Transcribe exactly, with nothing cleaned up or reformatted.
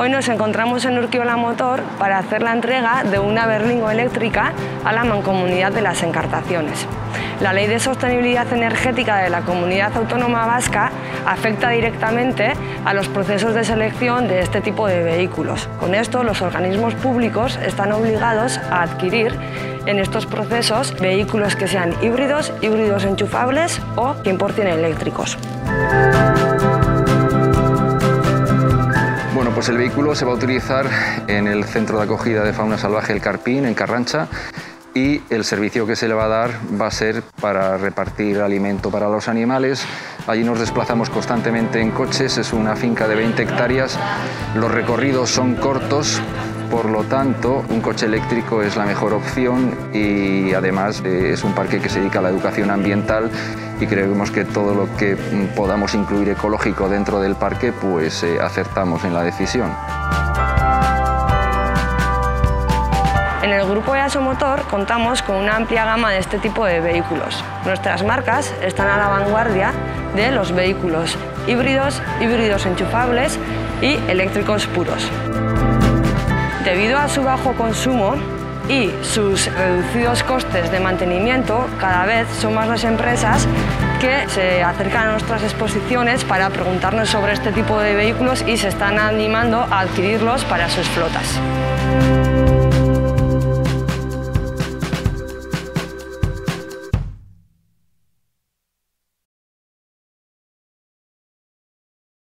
Hoy nos encontramos en Urkiola Motor para hacer la entrega de una berlingo eléctrica a la Mancomunidad de las Encartaciones. La Ley de Sostenibilidad Energética de la Comunidad Autónoma Vasca afecta directamente a los procesos de selección de este tipo de vehículos. Con esto, los organismos públicos están obligados a adquirir en estos procesos vehículos que sean híbridos, híbridos enchufables o cien por cien eléctricos. Bueno, pues el vehículo se va a utilizar en el Centro de Acogida de Fauna Salvaje El Carpín, en Carrancha, y el servicio que se le va a dar va a ser para repartir alimento para los animales. Allí nos desplazamos constantemente en coches, es una finca de veinte hectáreas, los recorridos son cortos, por lo tanto un coche eléctrico es la mejor opción y además eh, es un parque que se dedica a la educación ambiental y creemos que todo lo que podamos incluir ecológico dentro del parque, pues eh, acertamos en la decisión. En el grupo EASO Motor contamos con una amplia gama de este tipo de vehículos. Nuestras marcas están a la vanguardia de los vehículos híbridos, híbridos enchufables y eléctricos puros. Debido a su bajo consumo y sus reducidos costes de mantenimiento, cada vez son más las empresas que se acercan a nuestras exposiciones para preguntarnos sobre este tipo de vehículos y se están animando a adquirirlos para sus flotas.